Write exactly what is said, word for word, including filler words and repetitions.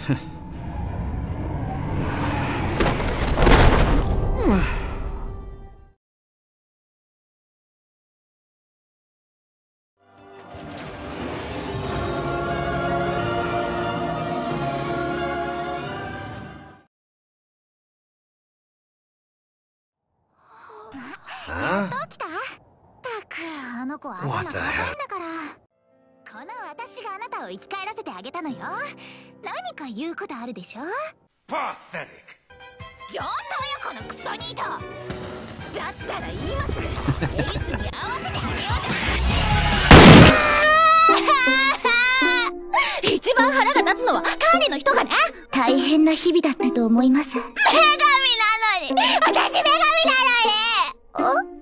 やっと来た？ったく、あの子は頭が固いんだから。この私があなたを生き返らせてあげたのよ。何か言うことあるでしょ？ パーティック。 上等よ、このクソニート。だったら今すぐエースに会わせてあげよう。一番腹が立つのは管理の人がね。大変な日々だったと思います。女神なのに、私女神なのに。あ？